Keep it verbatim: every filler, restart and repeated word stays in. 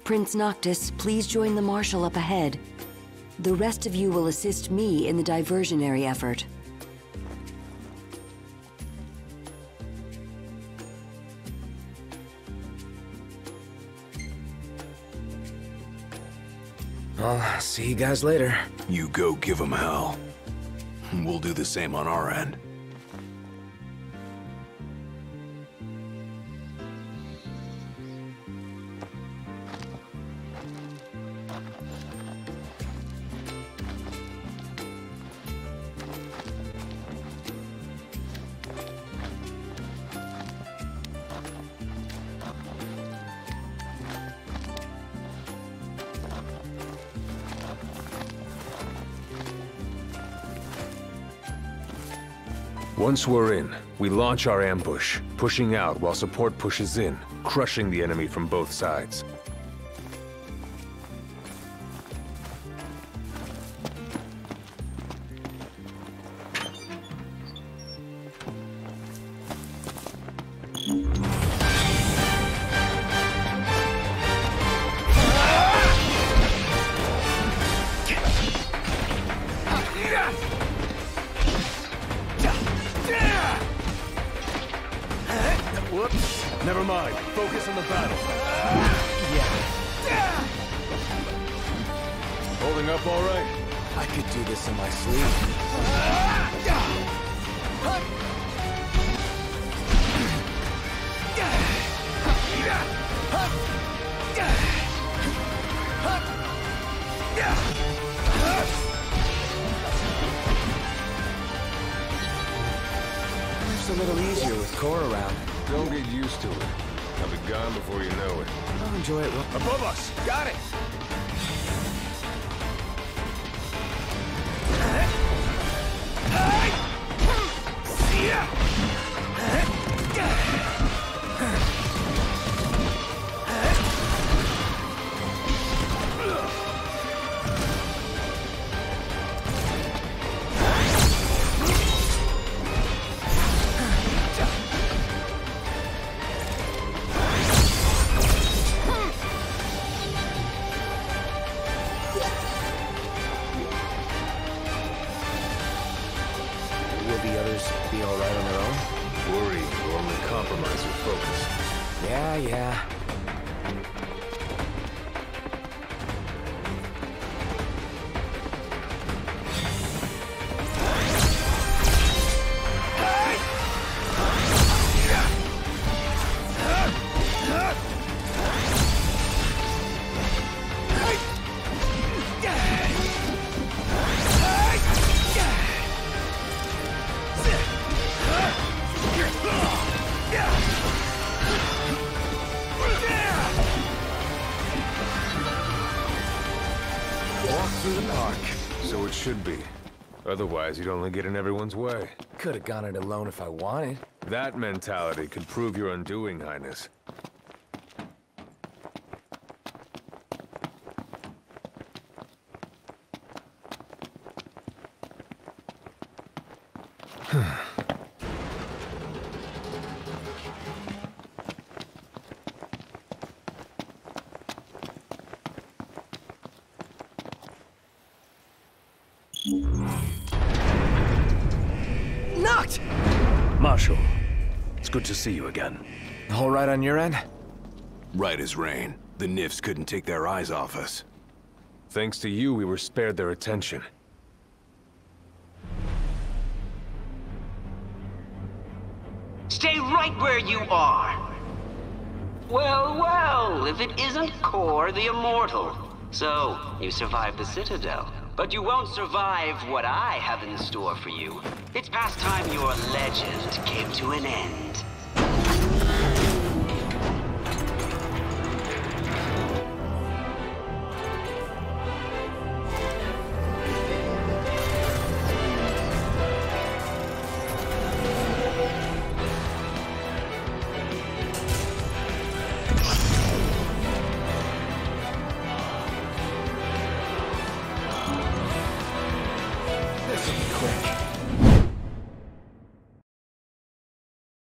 Prince Noctis, please join the Marshal up ahead. The rest of you will assist me in the diversionary effort. I'll see you guys later. You go give them hell. We'll do the same on our end. Once we're in, we launch our ambush, pushing out while support pushes in, crushing the enemy from both sides. Whoops. Never mind. Focus on the battle. Yeah. Holding up all right? I could do this in my sleep. It's a little easier with Core around. Don't get used to it. I'll be gone before you know it. I'll enjoy it. Above us! Got it! Be all right on their own? Worry will only compromise your focus. Yeah, yeah. Through the park. So it should be. Otherwise, you'd only get in everyone's way. Could have gone it alone if I wanted. That mentality could prove your undoing, Highness. Knocked! Marshal, it's good to see you again. All right on your end? Right as rain. The Nifs couldn't take their eyes off us. Thanks to you, we were spared their attention. Stay right where you are. Well, well, if it isn't Core the Immortal. So, you survived the Citadel. But you won't survive what I have in store for you. It's past time your legend came to an end.